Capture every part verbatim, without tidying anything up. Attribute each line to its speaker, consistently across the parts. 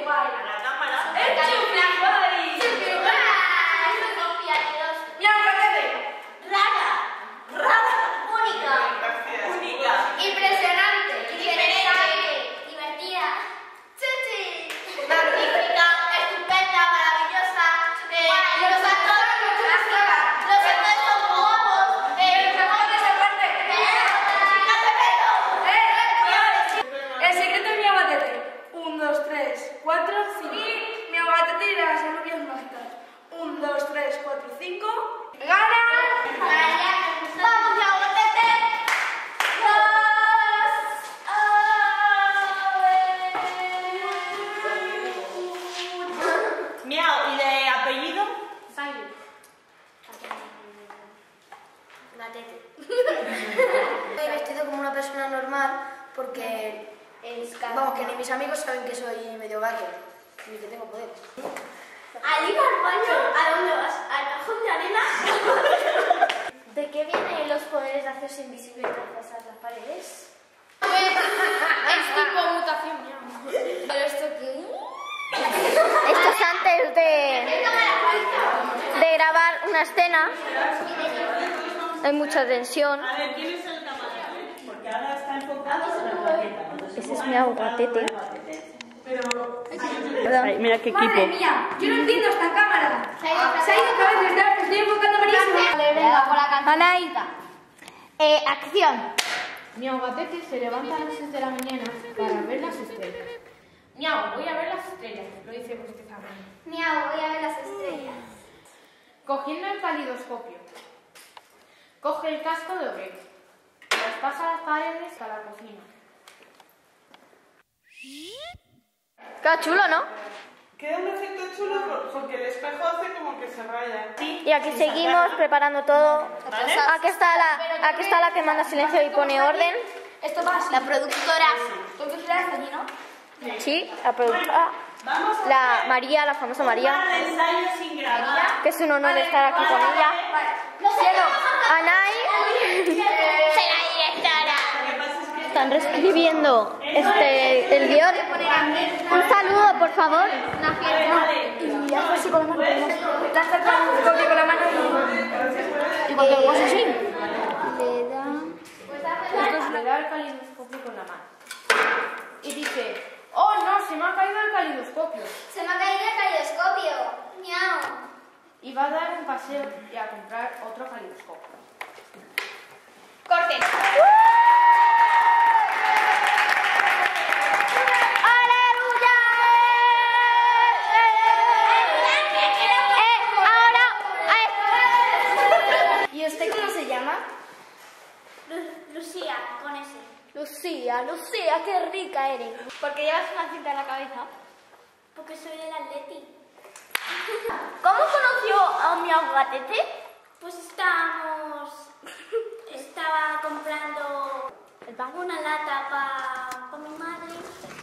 Speaker 1: guay.
Speaker 2: A la cámara.
Speaker 1: ¡Es chupi guay! ¡Chupi guay!
Speaker 3: Eso confía en Dios.
Speaker 1: ¡Mi aguacate!
Speaker 3: Rara.
Speaker 1: ¡Rara!
Speaker 3: Única.
Speaker 2: Gracias. Única.
Speaker 1: ¡Impresionante!
Speaker 3: Diferente. Divertida.
Speaker 1: ¡Chuchi!
Speaker 3: Magnífica. Estupenda. Maravillosa. Eh, los actores.
Speaker 1: ¡Las caras!
Speaker 3: Los actores son guapos. Eh,
Speaker 1: ¡Pero se pone esa parte! El secreto de mi aguacate. Un, dos, tres, cuatro, cinco. Mi aguacate y las alubias mágicas. Un, dos, tres, cuatro, cinco. ¡Gana!
Speaker 3: Vamos, mi aguacate.
Speaker 2: Miau, ¿y de apellido?
Speaker 3: Gatete.
Speaker 4: Estoy vestido como una persona normal porque, vamos, que ni mis amigos saben que soy medio gato, ni que tengo poder.
Speaker 3: ¿Al ir al baño? ¿A dónde vas? ¿Al cajón de arena? ¿De qué vienen los poderes de hacerse invisible y traspasar las paredes?
Speaker 1: Es tipo mutación. ¿Pero esto qué?
Speaker 5: Esto es antes de, de grabar una escena. Hay mucha tensión.
Speaker 2: A ver, ¿quién es el camarógrafo? Porque ahora está enfocado en la plaqueta.
Speaker 5: Ese es mi aguacate.
Speaker 2: Pero...
Speaker 5: Perdón.
Speaker 2: Ay, mira qué
Speaker 1: ¡Madre
Speaker 2: equipo.
Speaker 1: mía! Yo no entiendo esta cámara.
Speaker 3: Se ha ido
Speaker 1: Se ha ido otra vez, está- estoy enfocando malísimo.
Speaker 3: Vale, venga, por la canción.
Speaker 5: Anay, eh, acción.
Speaker 6: Mi aguacate se levanta a las seis de la mañana para ver las estrellas. Miau, voy a ver las estrellas, lo dice bostezando.
Speaker 3: Miau, voy a ver las estrellas.
Speaker 6: Cogiendo el calidoscopio, coge el casco de obrero, traspasa las paredes a la cocina.
Speaker 5: Qué chulo, ¿no?
Speaker 2: Queda un efecto chulo por- porque el espejo hace como que se raya.
Speaker 5: Y aquí seguimos preparando todo.
Speaker 2: ¿Vale?
Speaker 5: Aquí está la, aquí está la que manda silencio y pone orden.
Speaker 1: Esto va así.
Speaker 5: La productora.
Speaker 1: Tú que serás allí, ¿no?
Speaker 5: Sí, la productora.
Speaker 2: Vamos a
Speaker 5: La
Speaker 2: hacer
Speaker 5: María, la famosa
Speaker 2: un
Speaker 5: María.
Speaker 2: par de ensayos sin grabar.
Speaker 5: Que es un honor estar aquí con ella.
Speaker 1: Cielo.
Speaker 5: Anay.
Speaker 3: Soy la directora.
Speaker 2: Lo que pasa es que
Speaker 5: Están reescribiendo este, el guión. Un saludo, por favor.
Speaker 1: Y hace así con la mano. La saca un copio con la mano y... Y cuando lo haces así...
Speaker 5: Le da...
Speaker 6: Entonces le da el calidoscopio con la mano. Y dice, oh no, se me ha caído el calidoscopio.
Speaker 3: Se me ha caído el calidoscopio. Miau.
Speaker 6: Y va a dar un paseo y a comprar otro calidoscopio.
Speaker 3: Corte.
Speaker 5: ¡Aleluya! Eh, ahora... eh.
Speaker 4: ¿Y usted cómo se llama?
Speaker 3: Lu- Lucía, con ese.
Speaker 5: Lucía, Lucía, qué rica eres.
Speaker 3: ¿Por qué llevas una cinta en la cabeza? Porque soy del Atleti.
Speaker 5: ¿Cómo conoció a mi aguacate?
Speaker 3: Pues estábamos... Estaba comprando una lata para pa mi madre.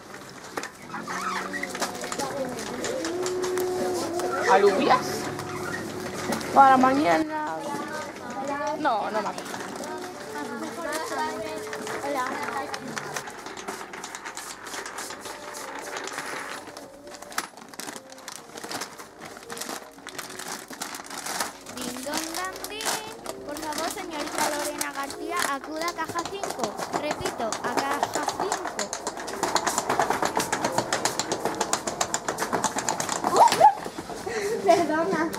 Speaker 6: ¿Alubias? Para mañana. No, no me acuerdo.
Speaker 7: Din don dan din. Por favor, señorita Lorena García, acuda a caja cinco. Repito, a caja cinco.
Speaker 3: Perdona.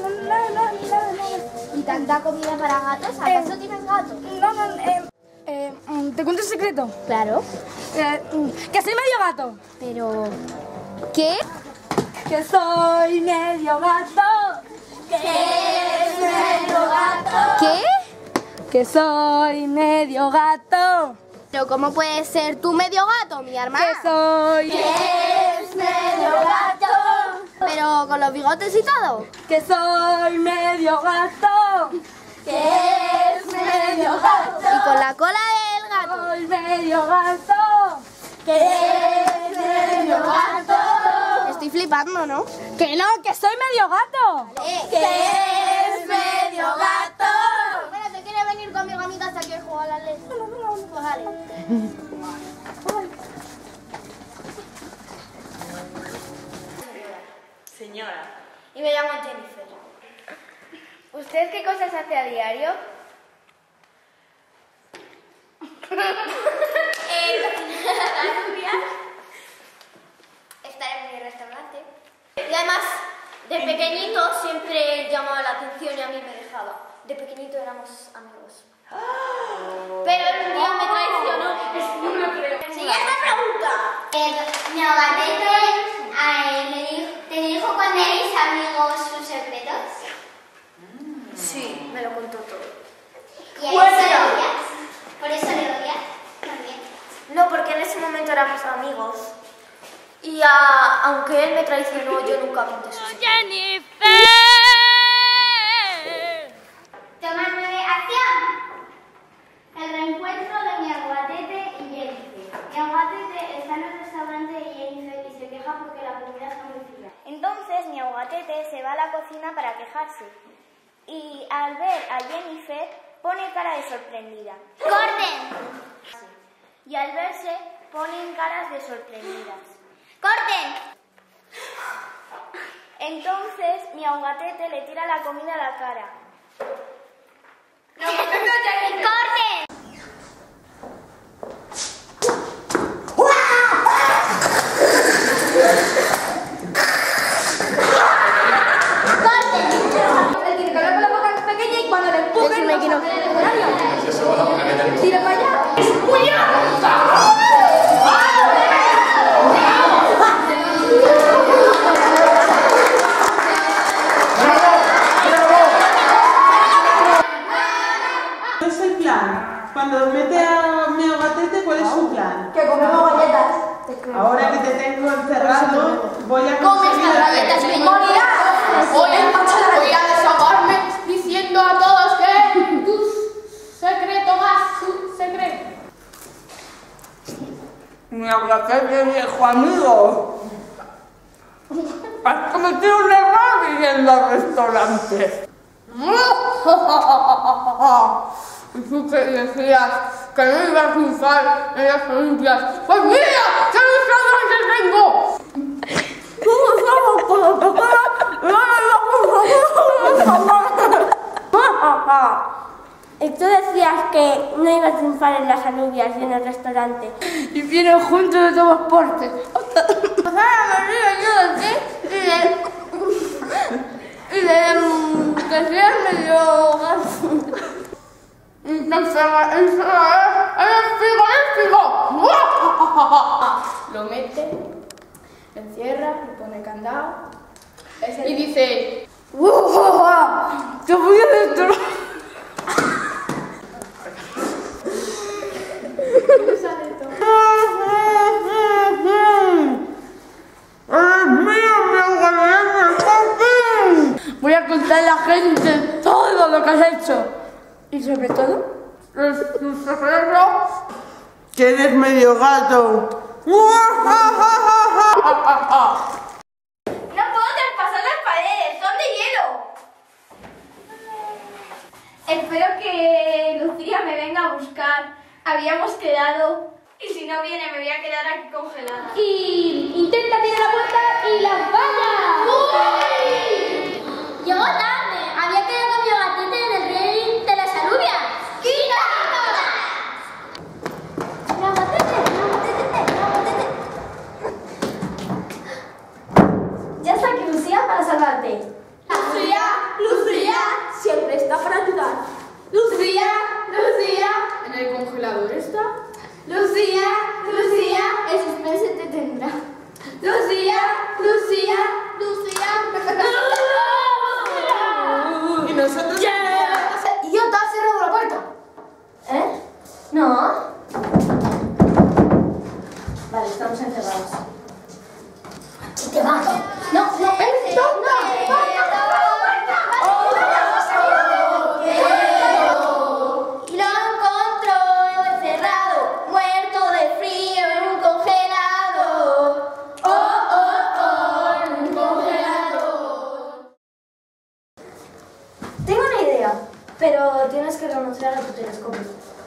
Speaker 3: ¿Y tanta comida para gatos? ¿Acaso tienes gato?
Speaker 1: No, no, eh, eh, mm, ¿te cuento un secreto?
Speaker 7: Claro,
Speaker 1: Eh, mm, que soy medio gato.
Speaker 7: pero... ¿Qué?
Speaker 1: Que soy medio gato.
Speaker 7: ¿Qué?
Speaker 1: Que soy medio gato.
Speaker 7: ¿Pero cómo puedes ser tú medio gato, mi
Speaker 1: Que
Speaker 7: hermana?
Speaker 1: soy...
Speaker 7: es medio gato? Pero con los bigotes y todo.
Speaker 1: Que soy medio gato.
Speaker 7: Que es medio gato. Y con la cola del gato.
Speaker 1: Soy medio gato.
Speaker 7: Que es medio gato. Estoy flipando, ¿no?
Speaker 1: Que no, que soy medio gato.
Speaker 7: Que es medio gato. Espérate, ¿quieres venir conmigo a mi casa que juego a la leche? Pues vale.
Speaker 3: Y me llamo Jennifer.
Speaker 7: ¿Usted qué cosas hace a diario?
Speaker 3: eh, cocinar, estar en mi restaurante. Y además, de pequeñito siempre llamaba la atención y a mí me dejaba. De pequeñito éramos amigos. Pero un día me traicionó. No me lo creo. Siguiente pregunta.
Speaker 8: El neogatete eh, me dijo, ¿te dijo cuando erais amigos sus secretos?
Speaker 4: Sí, me lo contó todo.
Speaker 8: ¿Y a eso le odias? ¿Por eso le odias? También.
Speaker 4: No, porque en ese momento éramos amigos. Y a, aunque él me traicionó, yo nunca conté su secreto.
Speaker 8: Toma nueve, acción. El reencuentro de mi aguatete y Jennifer. Mi aguatete está en el restaurante de Jennifer y se queja porque la comida está muy fría.
Speaker 7: Entonces mi aguatete se va a la cocina para quejarse y al ver a Jennifer pone cara de sorprendida.
Speaker 8: ¡Corten!
Speaker 7: Y al verse ponen caras de sorprendidas.
Speaker 8: ¡Corten!
Speaker 7: Entonces mi aguatete le tira la comida a la cara.
Speaker 8: ¡Corten!
Speaker 1: Él tiene que hablar con la boca pequeña y cuando le empujen no sale del escenario. Tira para allá.
Speaker 2: ¿Cuál es el plan? Cuando mete a mi aguatete, ¿cuál es su plan?
Speaker 1: Que comemos galletas.
Speaker 2: Ahora que te tengo encerrado, voy a
Speaker 3: Come
Speaker 2: conseguir...
Speaker 3: estas galletas, me
Speaker 1: ¡Morirás!
Speaker 3: Voy a, voy a desahogarme diciendo a todos que tu secreto más su secreto.
Speaker 9: Mi aguacate, viejo amigo. Has cometido un error viniendo al restaurante. Y tú que decías que no ibas a triunfar en las Olimpias. ¡Pues mira! ¡Qué restaurantes tengo!
Speaker 7: Y tú decías que no ibas a triunfar en las alubias y en el restaurante.
Speaker 9: Y vienen juntos de todos partes. O sea, me río yo de ti y de... y de... que seas medio gato. Entonces, ¡eres frigorífico!
Speaker 6: Lo mete, lo encierra, le pone candado y dice:
Speaker 9: ¡Te voy a destruir! Voy a contar a la gente todo lo que has hecho. Y sobre todo, los secretos.
Speaker 2: Que eres medio gato.
Speaker 1: ¡No puedo traspasar las paredes! ¡Son de hielo! Espero que Lucía me venga a buscar. Habíamos quedado. Y si no viene, me voy a quedar aquí congelada.
Speaker 7: Y intenta tirar la puerta y la falla.
Speaker 8: Llegó tarde. Había quedado con mi aguatete en el rey de las alubias. ¡Quita! Mi aguatete, mi aguatete, mi aguatete.
Speaker 1: Ya está aquí Lucía para salvarte. Lucía, Lucía, siempre está para ayudar. Lucía, Lucía,
Speaker 6: en el congelador está.
Speaker 1: Lucía, Lucía, el suspense te tendrá. Lucía, Lucía, Lucía.
Speaker 2: Y nosotros...
Speaker 1: ¿Y yo te has cerrado la puerta? ¿Eh? No. Vale, estamos encerrados. ¿Y te vas? No, no, no, no.
Speaker 8: Lo encontró encerrado, muerto de frío en un congelador. Oh, oh, oh, en un congelador.
Speaker 1: Tengo una idea, pero tienes que renunciar a tu telescopio.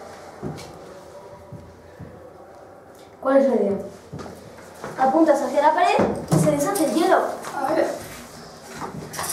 Speaker 1: ¿Cuál es la idea? Apuntas hacia la pared y se deshace el hielo. A ver.